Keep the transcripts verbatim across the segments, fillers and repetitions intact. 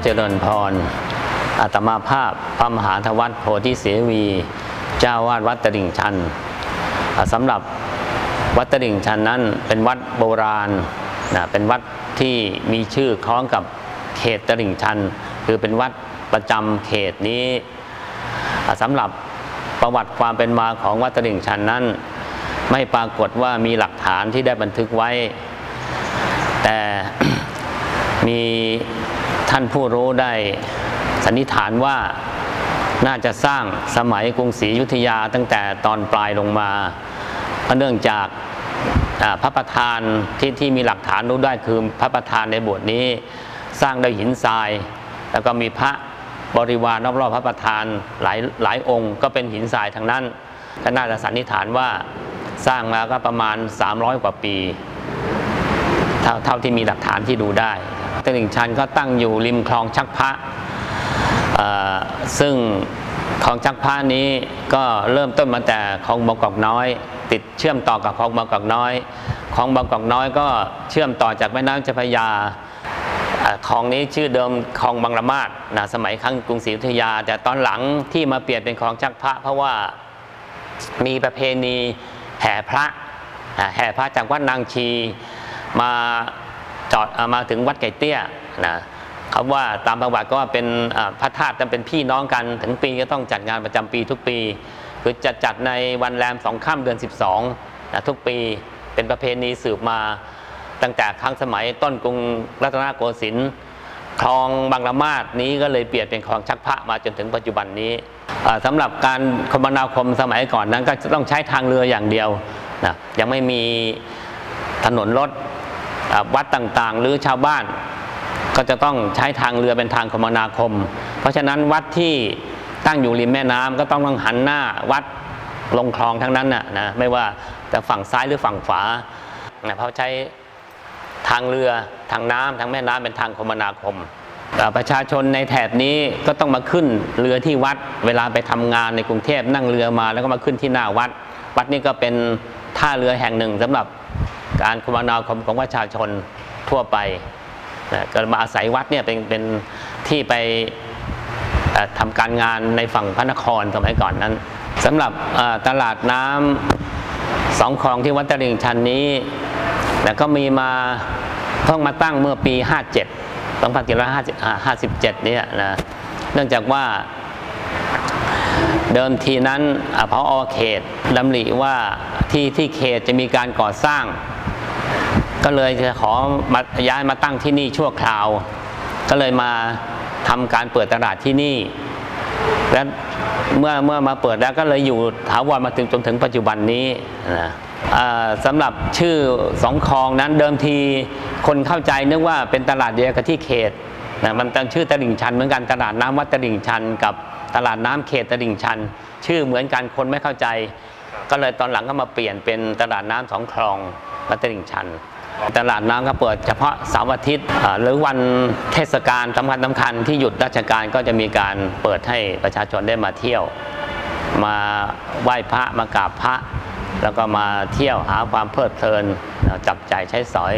ริญพรอาตมาภาพพระมหาธวัฒน์โพธิเสวีเจ้าวาดวัดตลิ่งชันสำหรับวัดตลิ่งชันนั้นเป็นวัดโบราณนะเป็นวัดที่มีชื่อคล้องกับเขตตลิ่งชันคือเป็นวัดประจำเขตนี้สำหรับประวัติความเป็นมาของวัดตลิ่งชันนั้นไม่ปรากฏว่ามีหลักฐานที่ได้บันทึกไว้แต่ มีท่านผู้รู้ได้สันนิษฐานว่าน่าจะสร้างสมัยกรุงศรีอยุธยาตั้งแต่ตอนปลายลงมาเพราะเนื่องจากพระประธานที่ที่มีหลักฐานรู้ได้คือพระประธานในโบสถ์นี้สร้างด้วยหินทรายแล้วก็มีพระบริวารรอบๆพระประธานหลายหลายองค์ก็เป็นหินทรายทั้งนั้นก็น่าจะสันนิษฐานว่าสร้างมาก็ประมาณสามร้อยกว่าปีเท่าเท่าที่มีหลักฐานที่ดูได้ตลิ่งชันก็ตั้งอยู่ริมคลองชักพระซึ่งคลองชักพระนี้ก็เริ่มต้นมาแต่คลองบางกอกน้อยติดเชื่อมต่อกับคลองบางกอกน้อยคลองบางกอกน้อยก็เชื่อมต่อจากแม่น้ำเจ้าพระยาคลองนี้ชื่อเดิมคลองบางละมาดนะสมัยครั้งกรุงศรีอยุธยาแต่ตอนหลังที่มาเปลี่ยนเป็นคลองชักพระเพราะว่ามีประเพณีแห่พระแห่พระจากวัดนางชีมาจอดมาถึงวัดไก่เตี้ยนะเขาว่าตามประวัติก็ว่าเป็นพระธาตุเป็นพี่น้องกันถึงปีก็ต้องจัดงานประจำปีทุกปีคือจะจัดในวันแรมสองค่ำเดือนสิบสองนะทุกปีเป็นประเพณีสืบมาตั้งแต่ครั้งสมัยต้นกรุงรัตนโกสินทร์คลองบางละมาดนี้ก็เลยเปลี่ยนเป็นคลองชักพระมาจนถึงปัจจุบันนี้สำหรับการคมนาคมสมัยก่อนนั้นก็จะต้องใช้ทางเรืออย่างเดียวนะยังไม่มีถนนรถวัดต่างๆหรือชาวบ้านก็จะต้องใช้ทางเรือเป็นทางคมนาคมเพราะฉะนั้นวัดที่ตั้งอยู่ริมแม่น้ำก็ต้องต้องหันหน้าวัดลงคลองทั้งนั้นนะนะไม่ว่าจะฝั่งซ้ายหรือฝั่งขวานะเพราะใช้ทางเรือทางน้ำทางแม่น้ำเป็นทางคมนาคมประชาชนในแถบนี้ก็ต้องมาขึ้นเรือที่วัดเวลาไปทำงานในกรุงเทพนั่งเรือมาแล้วก็มาขึ้นที่หน้าวัดวัดนี้ก็เป็นท่าเรือแห่งหนึ่งสำหรับการคมนาคมของประชาชนทั่วไปนะก็มาอาศัยวัดเนี่ยเป็นเป็นที่ไปทำการงานในฝั่งพระนครสมัยก่อนนั้นสำหรับตลาดน้ำสองคลองที่วัดตลิ่งชันนี้แต่ก็มีมาเพิ่งมาตั้งเมื่อปีห้าเจ็ด สองพันสี่ร้อยห้าสิบเจ็ดเนี่ยนะเนื่องจากว่าเดิมทีนั้นผอ.เขตดำริว่าที่ที่เขตจะมีการก่อสร้างก็เลยจะขอมาย้ายมาตั้งที่นี่ชั่วคราวก็เลยมาทำการเปิดตลาดที่นี่และเมื่อเมื่อมาเปิดแล้วก็เลยอยู่ถาวรมาถึงจนถึงปัจจุบันนี้นะสำหรับชื่อสองคลองนั้นเดิมทีคนเข้าใจนึกว่าเป็นตลาดเดียวกับที่เขตนะมันตั้งชื่อตลิ่งชันเหมือนกันตลาดน้ำวัดตลิ่งชันกับตลาดน้ำเขตตลิ่งชันชื่อเหมือนกันคนไม่เข้าใจก็เลยตอนหลังก็มาเปลี่ยนเป็นตลาดน้ำสองคลองวัดตลิ่งชันตลาดน้ำก็เปิดเฉพาะเสาร์อาทิตย์หรือวันเทศกาลสำคัญสำคัญที่หยุดราชการก็จะมีการเปิดให้ประชาชนได้มาเที่ยวมาไหว้พระมากราบพระแล้วก็มาเที่ยวหาความเพลิดเพลินจับจ่ายใช้สอย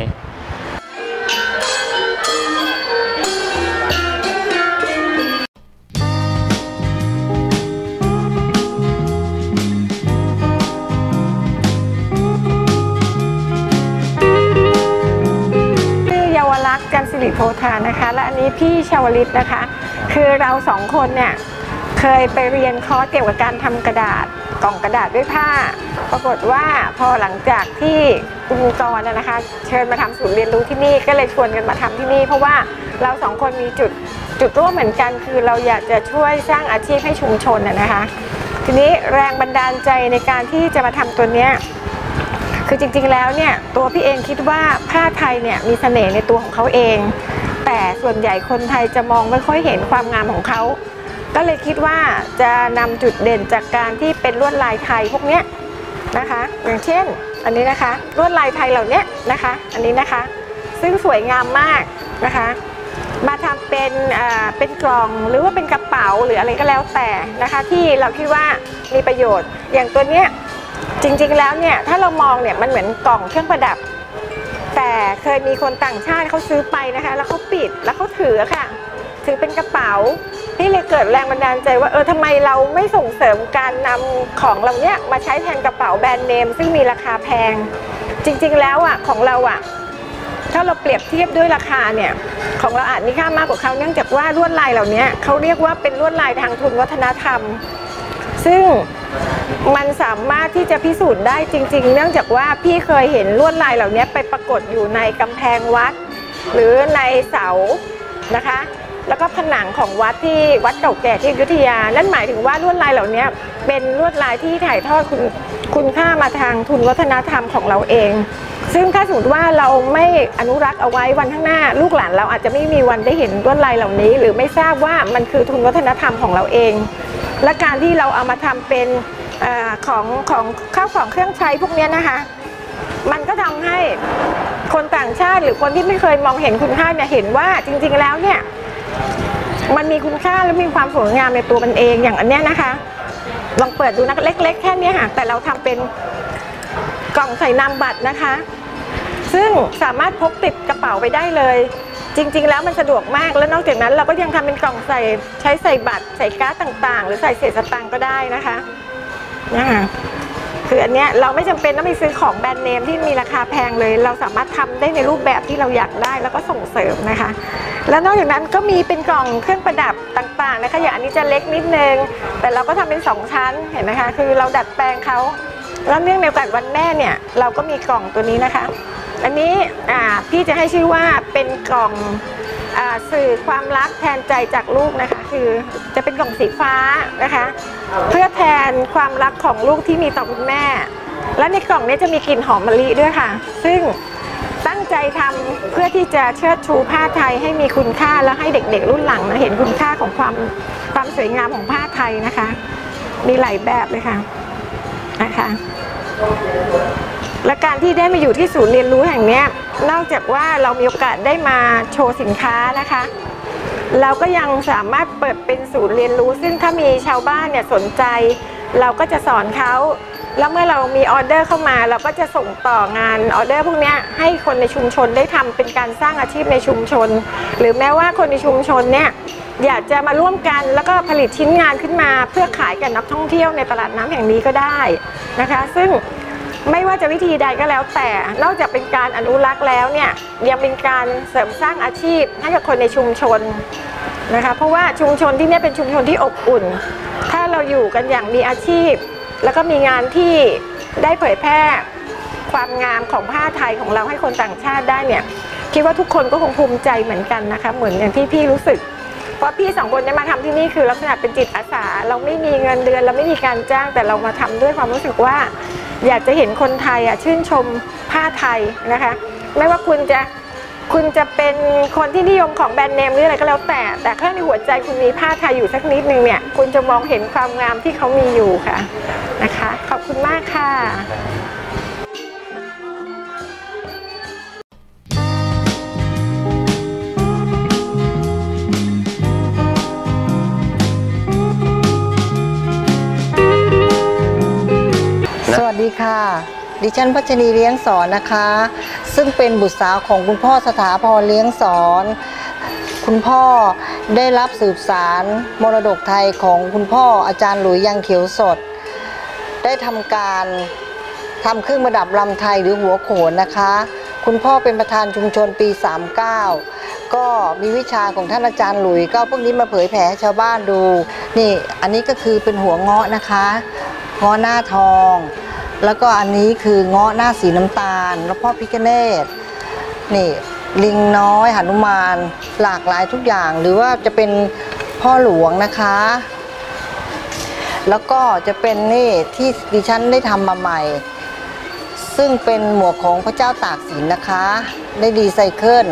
จันสิริโพธานะคะและอันนี้พี่ชาวลิตนะคะคือเราสองคนเนี่ยเคยไปเรียนคอร์สเกี่ยวกับการทำกระดาษกล่องกระดาษด้วยผ้าปรากฏว่าพอหลังจากที่คุณกรณ์นะคะเชิญมาทำศูนย์เรียนรู้ที่นี่ก็เลยชวนกันมาทำที่นี่เพราะว่าเราสองคนมีจุดจุดร่วมเหมือนกันคือเราอยากจะช่วยสร้างอาชีพให้ชุมชนนะคะทีนี้แรงบันดาลใจในการที่จะมาทำตัวเนี้ยคือจริงๆแล้วเนี่ยตัวพี่เองคิดว่าผ้าไทยเนี่ยมีเสน่ห์ในตัวของเขาเองแต่ส่วนใหญ่คนไทยจะมองไม่ค่อยเห็นความงามของเขาก็เลยคิดว่าจะนำจุดเด่นจากการที่เป็นลวดลายไทยพวกนี้นะคะอย่างเช่นอันนี้นะคะลวดลายไทยเหล่านี้นะคะอันนี้นะคะซึ่งสวยงามมากนะคะมาทำเป็นอ่าเป็นกล่องหรือว่าเป็นกระเป๋าหรืออะไรก็แล้วแต่นะคะที่เราคิดว่ามีประโยชน์อย่างตัวเนี้ยจริงๆแล้วเนี่ยถ้าเรามองเนี่ยมันเหมือนกล่องเครื่องประดับแต่เคยมีคนต่างชาติเขาซื้อไปนะคะแล้วเขาปิดแล้วเขาถือค่ะถือเป็นกระเป๋าพี่เลยเกิดแรงบันดาลใจว่าเออทำไมเราไม่ส่งเสริมการนำของเราเนี้ยมาใช้แทนกระเป๋าแบรนด์เนมซึ่งมีราคาแพงจริงๆแล้วอ่ะของเราอ่ะถ้าเราเปรียบเทียบด้วยราคาเนี่ยของเราอาจมีค่ามากกว่าเขาเนื่องจากว่าลวดลายเหล่านี้เขาเรียกว่าเป็นลวดลายทางทุนวัฒนธรรมซึ่งมันสามารถที่จะพิสูจน์ได้จริงๆเนื่องจากว่าพี่เคยเห็นลวดลายเหล่านี้ไปปรากฏอยู่ในกำแพงวัดหรือในเสานะคะแล้วก็ผนังของวัดที่วัดเก่าแก่ที่อยุธยานั่นหมายถึงว่าลวดลายเหล่านี้เป็นลวดลายที่ถ่ายทอดคุณคุณค่ามาทางทุนวัฒนธรรมของเราเองซึ่งถ้าสมมติว่าเราไม่อนุรักษ์เอาไว้วันข้างหน้าลูกหลานเราอาจจะไม่มีวันได้เห็นลวดลายเหล่านี้หรือไม่ทราบว่ามันคือทุนวัฒนธรรมของเราเองและการที่เราเอามาทำเป็นอของของข้าวของเครื่องใช้พวกนี้นะคะมันก็ทำให้คนต่างชาติหรือคนที่ไม่เคยมองเห็นคุณค่าเนี่ยเห็นว่าจริงๆแล้วเนี่ยมันมีคุณค่าและมีความสวยงามในตัวมันเองอย่างอันเนี้ยนะคะลองเปิดดูนะเล็กๆแค่นี้ค่ะแต่เราทำเป็นกล่องใส่นามบัตรนะคะซึ่งสามารถพกติดกระเป๋าไปได้เลยจริงๆแล้วมันสะดวกมากแล้วนอกจากนั้นเราก็ยังทำเป็นกล่องใส่ใช้ใส่บัตรใส่การ์ดต่างๆหรือใส่เศษสตางค์ก็ได้นะคะนะคะคืออันเนี้ยเราไม่จำเป็นต้องไปซื้อของแบรนด์เนมที่มีราคาแพงเลยเราสามารถทำได้ในรูปแบบที่เราอยากได้แล้วก็ส่งเสริมนะคะแล้วนอกจากนั้นก็มีเป็นกล่องเครื่องประดับต่างๆนะคะอย่างอันนี้จะเล็กนิดนึงแต่เราก็ทำเป็นสองชั้นเห็นไหมคะคือเราดัดแปลงเขาแล้วเนื่องในโอกาสวันแม่เนี่ยเราก็มีกล่องตัวนี้นะคะอันนี้พี่จะให้ชื่อว่าเป็นกล่องสื่อความรักแทนใจจากลูกนะคะคือจะเป็นกล่องสีฟ้านะคะเพื่อแทนความรักของลูกที่มีต่อคุณแม่และในกล่องนี้จะมีกลิ่นหอมมะลิด้วยค่ะซึ่งตั้งใจทำเพื่อที่จะเชิดชูผ้าไทยให้มีคุณค่าแล้วให้เด็กๆรุ่นหลังเห็นคุณค่าของความความสวยงามของผ้าไทยนะคะมีหลายแบบเลยค่ะนะคะและการที่ได้มาอยู่ที่ศูนย์เรียนรู้แห่งนี้นอกจากว่าเรามีโอกาสได้มาโชว์สินค้านะคะเราก็ยังสามารถเปิดเป็นศูนย์เรียนรู้ซึ่งถ้ามีชาวบ้านเนี่ยสนใจเราก็จะสอนเขาแล้วเมื่อเรามีออเดอร์เข้ามาเราก็จะส่งต่องานออเดอร์พวกนี้ให้คนในชุมชนได้ทำเป็นการสร้างอาชีพในชุมชนหรือแม้ว่าคนในชุมชนเนี่ยอยากจะมาร่วมกันแล้วก็ผลิตชิ้นงานขึ้นมาเพื่อขายกับนักท่องเที่ยวในตลาดน้ำแห่งนี้ก็ได้นะคะซึ่งไม่ว่าจะวิธีใดก็แล้วแต่นอกจากเป็นการอนุรักษ์แล้วเนี่ยยังเป็นการเสริมสร้างอาชีพให้กับคนในชุมชนนะคะเพราะว่าชุมชนที่นี่เป็นชุมชนที่อบอุ่นถ้าเราอยู่กันอย่างมีอาชีพแล้วก็มีงานที่ได้เผยแพร่ความงามของผ้าไทยของเราให้คนต่างชาติได้เนี่ยคิดว่าทุกคนก็คงภูมิใจเหมือนกันนะคะเหมือนอย่างที่พี่รู้สึกเพราะพี่สองคนได้มาทำที่นี่คือลักษณะเป็นจิตอาสาเราไม่มีเงินเดือนเราไม่มีการจ้างแต่เรามาทำด้วยความรู้สึกว่าอยากจะเห็นคนไทยอ่ะชื่นชมผ้าไทยนะคะไม่ว่าคุณจะคุณจะเป็นคนที่นิยมของแบรนด์เนมหรืออะไรก็แล้วแต่แต่ถ้าในหัวใจคุณมีผ้าไทยอยู่สักนิดนึงเนี่ยคุณจะมองเห็นความงามที่เขามีอยู่ค่ะนะคะขอบคุณมากค่ะสวัสดีค่ะดิฉันพัชรีเลี้ยงสอนนะคะซึ่งเป็นบุตรสาวของคุณพ่อสถาพรเลี้ยงสอนคุณพ่อได้รับสืบสารมรดกไทยของคุณพ่ออาจารย์หลุยยังเขียวสดได้ทำการทำเครื่องประดับลำไทยหรือหัวโขนนะคะคุณพ่อเป็นประธานชุมชนปีสามสิบเก้าก็มีวิชาของท่านอาจารย์หลุยก็พวกนี้มาเผยแผ่ให้ชาวบ้านดูนี่อันนี้ก็คือเป็นหัวเงาะนะคะเงาะหน้าทองแล้วก็อันนี้คือเงาะหน้าสีน้ำตาลแล้วพ่อพิฆเนศนี่ลิงน้อยหนุมานหลากหลายทุกอย่างหรือว่าจะเป็นพ่อหลวงนะคะแล้วก็จะเป็นนี่ที่ดิฉันได้ทำมาใหม่ซึ่งเป็นหมวกของพระเจ้าตากสินนะคะได้รีไซเคิล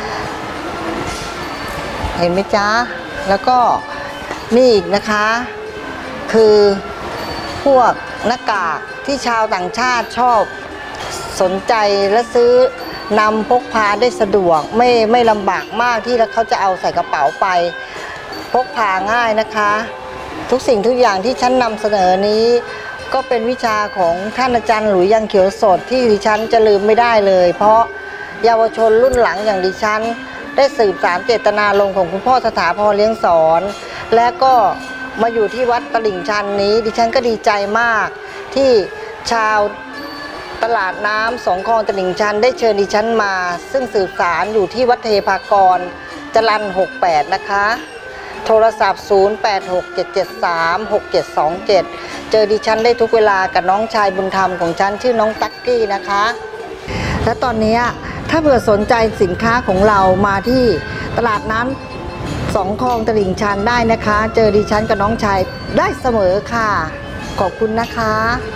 เห็นไหมจ๊ะแล้วก็นี่อีกนะคะคือพวกหน้ากากที่ชาวต่างชาติชอบสนใจและซื้อนำพกพาได้สะดวกไม่ไม่ลำบากมากที่เขาจะเอาใส่กระเป๋าไปพกพาง่ายนะคะทุกสิ่งทุกอย่างที่ฉันนำเสนอนี้ก็เป็นวิชาของท่านอาจารย์หลุยยังเขียวสดที่ดิฉันจะลืมไม่ได้เลยเพราะเยาวชนรุ่นหลังอย่างดิฉันได้สืบสานเจตนารมณ์ของคุณพ่อสถาพรเลี้ยงสอนและก็มาอยู่ที่วัดตลิ่งชันนี้ดิฉันก็ดีใจมากที่ชาวตลาดน้ำสองคลองตลิ่งชันได้เชิญดิฉันมาซึ่งสืบสารอยู่ที่วัดเทพากรจรัญหกแปดนะคะโทรศัพท์ศูนย์ แปด หก เจ็ด เจ็ด สาม หก เจ็ด สอง เจ็ดเจอดิฉันได้ทุกเวลากับน้องชายบุญธรรมของฉันชื่อน้องตั๊กกี้นะคะและตอนนี้ถ้าเผื่อสนใจสินค้าของเรามาที่ตลาดน้ำสองคลองตลิ่งชันได้นะคะเจอดิฉันกับน้องชายได้เสมอค่ะขอบคุณนะคะ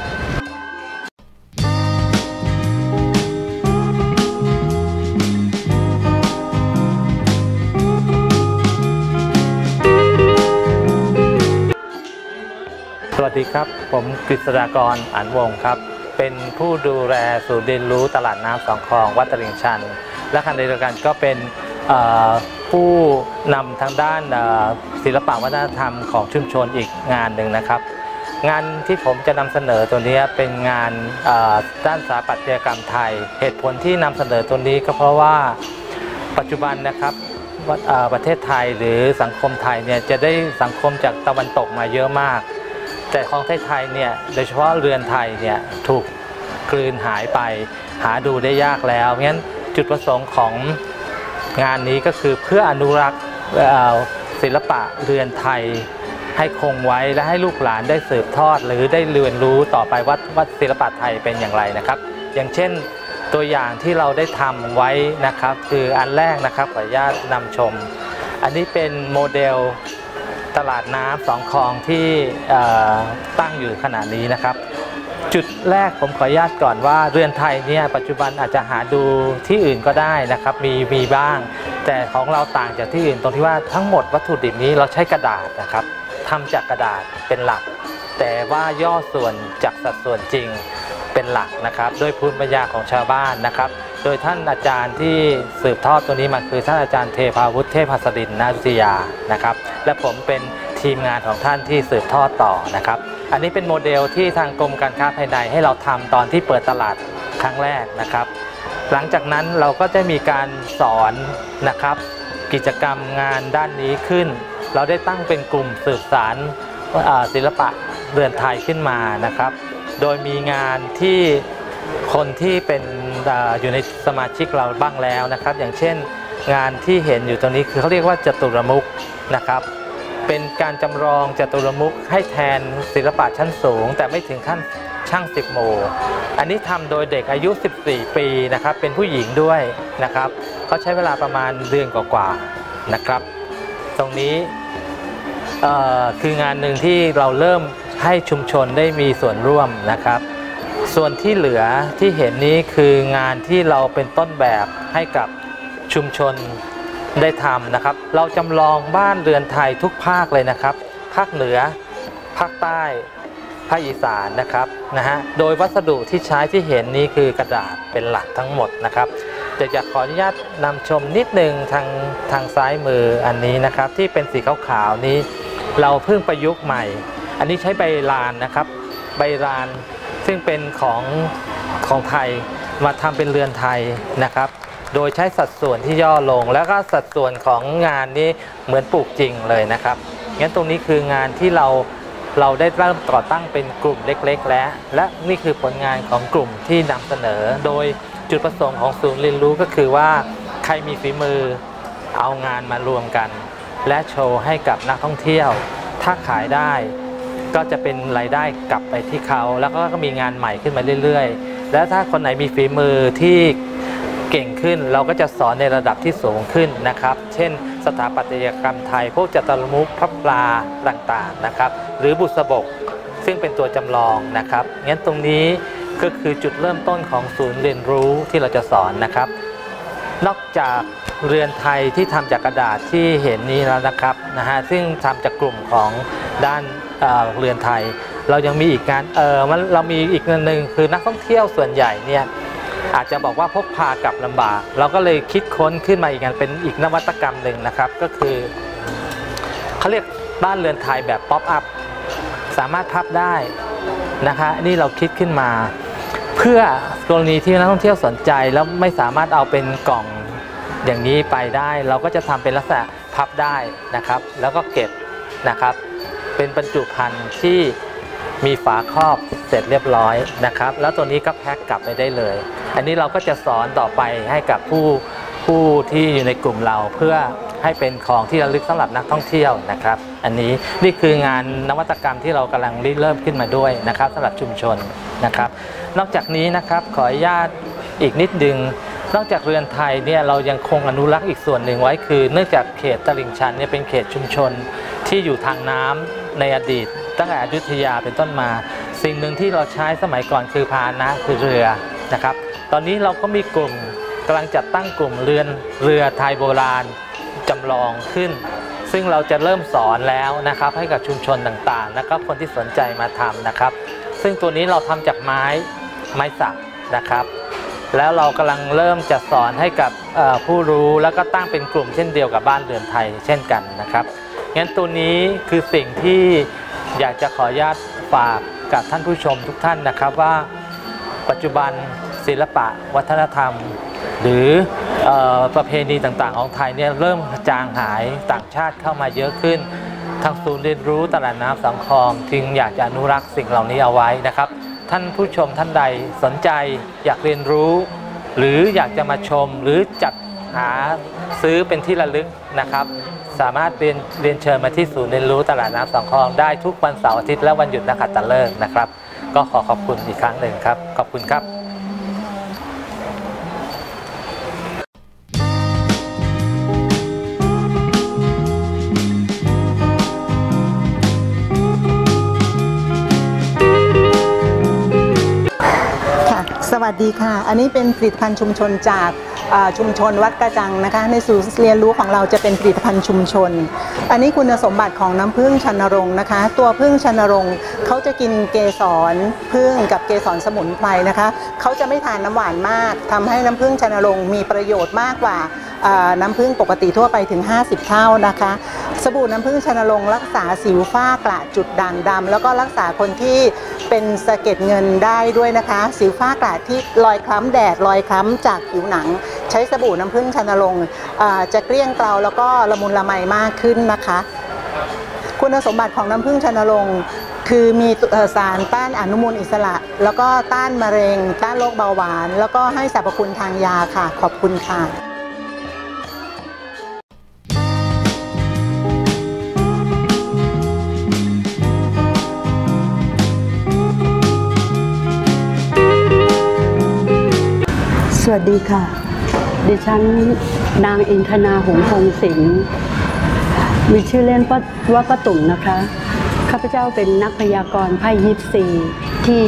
สวัสดีครับผมกฤษฎากรอั๋นวงศ์ครับเป็นผู้ดูแลศูนย์เรียนรู้ตลาดน้ำสองคลองวัดตลิ่งชันและขณะเดียวกันก็เป็นผู้นำทางด้านศิลปวัฒนธรรมของชุมชนอีกงานหนึ่งนะครับงานที่ผมจะนำเสนอตัวนี้เป็นงานด้านสถาปัตยกรรมไทยเหตุผลที่นำเสนอตัวนี้ก็เพราะว่าปัจจุบันนะครับประเทศไทยหรือสังคมไทยเนี่ยจะได้สังคมจากตะวันตกมาเยอะมากแต่ของไทยเนี่ยโดยเฉพาะเรือนไทยเนี่ยถูกกลืนหายไปหาดูได้ยากแล้วงั้นจุดประสงค์ของงานนี้ก็คือเพื่ออนุรักษ์ศิลปะเรือนไทยให้คงไว้และให้ลูกหลานได้สืบทอดหรือได้เรียนรู้ต่อไปว่าว่าศิลปะไทยเป็นอย่างไรนะครับอย่างเช่นตัวอย่างที่เราได้ทำไว้นะครับคืออันแรกนะครับขออนุญาตนำชมอันนี้เป็นโมเดลตลาดน้ำสองคลองที่ตั้งอยู่ขณะนี้นะครับจุดแรกผมขออนุญาตก่อนว่าเรือนไทยเนี่ยปัจจุบันอาจจะหาดูที่อื่นก็ได้นะครับมีมีบ้างแต่ของเราต่างจากที่อื่นตรงที่ว่าทั้งหมดวัตถุดิบนี้เราใช้กระดาษนะครับทำจากกระดาษเป็นหลักแต่ว่าย่อส่วนจากสัดส่วนจริงเป็นหลักนะครับโดยภูมิปัญญาของชาวบ้านนะครับโดยท่านอาจารย์ที่สืบทอดตัวนี้มาคือท่านอาจารย์เทพาวุฒิเทพหัสดินนาวิทยานะครับและผมเป็นทีมงานของท่านที่สืบทอดต่อนะครับอันนี้เป็นโมเดลที่ทางกรมการค้าภายในให้เราทำตอนที่เปิดตลาดครั้งแรกนะครับหลังจากนั้นเราก็จะมีการสอนนะครับกิจกรรมงานด้านนี้ขึ้นเราได้ตั้งเป็นกลุ่มสืบสานศิลปะเรือนไทยขึ้นมานะครับโดยมีงานที่คนที่เป็นอยู่ในสมาชิกเราบ้างแล้วนะครับอย่างเช่นงานที่เห็นอยู่ตรงนี้คือเขาเรียกว่าจตุรมุขนะครับเป็นการจำลองจตุรมุขให้แทนศิลปะชั้นสูงแต่ไม่ถึงขั้นช่างสิบหมู่อันนี้ทำโดยเด็กอายุสิบสี่ปีนะครับเป็นผู้หญิงด้วยนะครับเขาใช้เวลาประมาณเดือนกว่าๆนะครับตรงนี้คืองานหนึ่งที่เราเริ่มให้ชุมชนได้มีส่วนร่วมนะครับส่วนที่เหลือที่เห็นนี้คืองานที่เราเป็นต้นแบบให้กับชุมชนได้ทำนะครับเราจำลองบ้านเรือนไทยทุกภาคเลยนะครับภาคเหนือภาคใต้ภาคอีสานนะครับนะฮะโดยวัสดุที่ใช้ที่เห็นนี้คือกระดาษเป็นหลักทั้งหมดนะครับแต่อยากขออนุญาตนำชมนิดนึงทางทางซ้ายมืออันนี้นะครับที่เป็นสีขาวๆนี้เราเพิ่งประยุกต์ใหม่อันนี้ใช้ใบลานนะครับใบลานซึ่งเป็นของของไทยมาทำเป็นเรือนไทยนะครับโดยใช้สัดส่วนที่ย่อลงแล้วก็สัดส่วนของงานนี้เหมือนปลูกจริงเลยนะครับงั้นตรงนี้คืองานที่เราเราได้เริ่มก่อตั้งเป็นกลุ่มเล็กๆแล้วและนี่คือผลงานของกลุ่มที่นำเสนอโดยจุดประสงค์ของศูนย์เรียนรู้ก็คือว่าใครมีฝีมือเอางานมารวมกันและโชว์ให้กับนักท่องเที่ยวถ้าขายได้ก็จะเป็นรายได้กลับไปที่เขาแล้วก็มีงานใหม่ขึ้นมาเรื่อยๆและถ้าคนไหนมีฝีมือที่เก่งขึ้นเราก็จะสอนในระดับที่สูงขึ้นนะครับเช่นสถาปัตยกรรมไทยพวกจตุรมุขพระปลาต่างๆนะครับหรือบุษบกซึ่งเป็นตัวจำลองนะครับงั้นตรงนี้ก็คือจุดเริ่มต้นของศูนย์เรียนรู้ที่เราจะสอนนะครับนอกจากเรือนไทยที่ทำจากกระดาษที่เห็นนี้แล้วนะครับนะฮะซึ่งทำจากกลุ่มของด้านเอ่อเรือนไทยเรายังมีอีกงานเออมันเรามีอีกงานหนึ่งคือนักท่องเที่ยวส่วนใหญ่เนี่ยอาจจะบอกว่าพกพากลับลำบากเราก็เลยคิดค้นขึ้นมาอีกงานเป็นอีกนวัตกรรมหนึ่งนะครับก็คือเขาเรียกบ้านเรือนไทยแบบป๊อปอัพสามารถพับได้นะคะนี่เราคิดขึ้นมาเพื่อกรณีที่นักท่องเที่ยวสนใจแล้วไม่สามารถเอาเป็นกล่องอย่างนี้ไปได้เราก็จะทำเป็นลักษณะพับได้นะครับแล้วก็เก็บนะครับเป็นบรรจุภัณฑ์ที่มีฝาครอบเสร็จเรียบร้อยนะครับแล้วตัวนี้ก็แพ็คกลับไปได้เลยอันนี้เราก็จะสอนต่อไปให้กับผู้ผู้ที่อยู่ในกลุ่มเราเพื่อให้เป็นของที่ระลึกสำหรับนักท่องเที่ยวนะครับอันนี้นี่คืองานนวัตกรรมที่เรากำลังริเริ่มขึ้นมาด้วยนะครับสำหรับชุมชนนะครับนอกจากนี้นะครับขออนุญาตอีกนิดนึงนอกจากเรือนไทยเนี่ยเรายังคงอนุรักษ์อีกส่วนหนึ่งไว้คือเนื่องจากเขตตลิ่งชันเนี่ยเป็นเขตชุมชนที่อยู่ทางน้ำในอดีตตั้งแต่อยุธยาเป็นต้นมาสิ่งหนึ่งที่เราใช้สมัยก่อนคือพาหนะคือเรือนะครับตอนนี้เราก็มีกลุ่มกำลังจัดตั้งกลุ่มเรือนเรือไทยโบราณจำลองขึ้นซึ่งเราจะเริ่มสอนแล้วนะครับให้กับชุมชนต่างๆแล้วก็คนที่สนใจมาทำนะครับซึ่งตัวนี้เราทำจากไม้ไม้สักนะครับแล้วเรากำลังเริ่มจะสอนให้กับผู้รู้แล้วก็ตั้งเป็นกลุ่มเช่นเดียวกับบ้านเรือนไทยเช่นกันนะครับงั้นตัวนี้คือสิ่งที่อยากจะขออนุญาตฝากกับท่านผู้ชมทุกท่านนะครับว่าปัจจุบันศิลปะวัฒนธรรมหรือประเพณีต่างๆของไทยเนี่ยเริ่มจางหายต่างชาติเข้ามาเยอะขึ้นทางศูนย์เรียนรู้ตลาดน้ำสังคมจึงอยากจะอนุรักษ์สิ่งเหล่านี้เอาไว้นะครับท่านผู้ชมท่านใดสนใจอยากเรียนรู้หรืออยากจะมาชมหรือจัดหาซื้อเป็นที่ระลึกนะครับสามารถเรียนเรียนเชิญมาที่ศูนย์เรียนรู้ตลาดน้ำสังคมได้ทุกวันเสาร์อาทิตย์และวันหยุดนักขัตฤกษ์นะครับก็ขอขอบคุณอีกครั้งหนึ่งครับขอบคุณครับสวัสดีค่ะอันนี้เป็นผลิตภัณฑ์ชุมชนจากชุมชนวัดกระจังนะคะในศูนย์เรียนรู้ของเราจะเป็นผลิตภัณฑ์ชุมชนอันนี้คุณสมบัติของน้ำผึ้งชนรงค์นะคะตัวผึ้งชนรงค์เขาจะกินเกสรผึ้งกับเกสรสมุนไพรนะคะเขาจะไม่ทานน้ำหวานมากทำให้น้ำผึ้งชนรงค์มีประโยชน์มากกว่าน้ำผึ้งปกติทั่วไปถึงห้าสิบเท่านะคะสบู่น้ำผึ้งชนรงค์รักษาสิวฝ้ากระจุดด่างดำแล้วก็รักษาคนที่เป็นสะเก็ดเงินได้ด้วยนะคะสิวฝ้ากระที่รอยคล้ำแดดรอยคล้ำจากผิวหนังใช้สบู่น้ำผึ้งชนรงค์จะเกลี้ยงเกลาแล้วก็ละมุนละไมมากขึ้นนะคะคุณสมบัติของน้ำผึ้งชนรงค์คือมีสารต้านอนุมูลอิสระแล้วก็ต้านมะเร็งต้านโรคเบาหวานแล้วก็ให้สรรพคุณทางยาค่ะขอบคุณค่ะสวัสดีค่ะดิฉันนางอินทนาหงพงศิลป์มีชื่อเล่นว่าป้าตุ่มนะคะข้าพเจ้าเป็นนักพยากรณ์ไพ่ยิปซีที่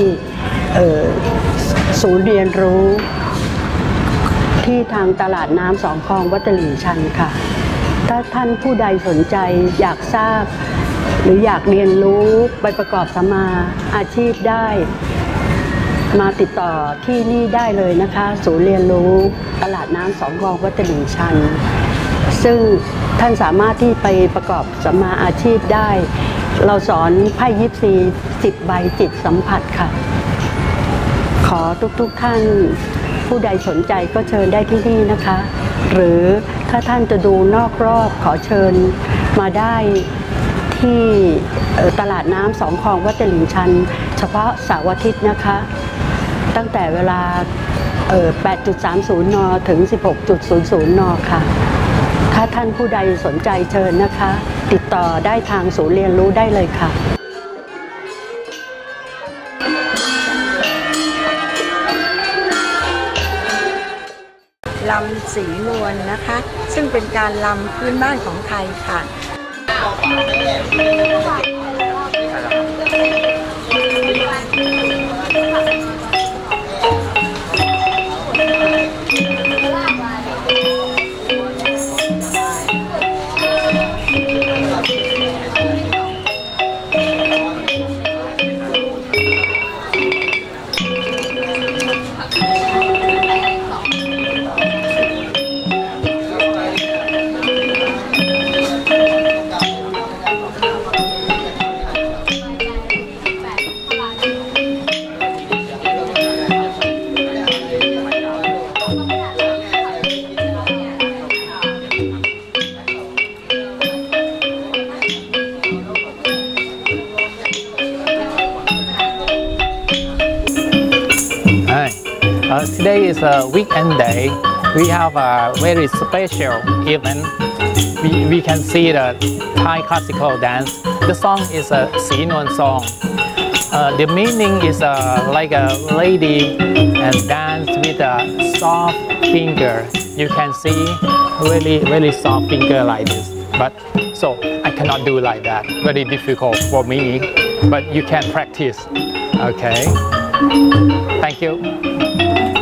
ศูนย์เรียนรู้ที่ทางตลาดน้ำสองคลองวัดตลิ่งชันค่ะถ้าท่านผู้ใดสนใจอยากทราบหรืออยากเรียนรู้ไปประกอบสัมมาอาชีพได้มาติดต่อที่นี่ได้เลยนะคะศูนย์เรียนรู้ตลาดน้ำสองคลองวัดตลิ่งชันซึ่งท่านสามารถที่ไปประกอบสัมมาอาชีพได้เราสอนไพ่ยิปซีสิบใบจิตสัมผัสค่ะขอทุกๆท่านผู้ใดสนใจก็เชิญได้ที่นี่นะคะหรือถ้าท่านจะดูนอกรอบขอเชิญมาได้ที่ตลาดน้ำสองคลองวัดตลิ่งชันเฉพาะเสาร์อาทิตย์นะคะตั้งแต่เวลา แปดจุดสามศูนย์ น.ถึง สิบหกจุดศูนย์ศูนย์ น.ค่ะถ้าท่านผู้ใดสนใจเชิญนะคะติดต่อได้ทางศูนย์เรียนรู้ได้เลยค่ะลำสีนวลนะคะซึ่งเป็นการลำพื้นบ้านของไทยค่ะ Uh, today is a weekend day. We have a very special event. We, we can see the Thai classical dance. The song is a Si Nuan song. Uh, the meaning is uh, like a lady and dance with a soft finger. You can see really, really soft finger like this. But so I cannot do like that. Very difficult for me. But you can practice. Okay. Thank you.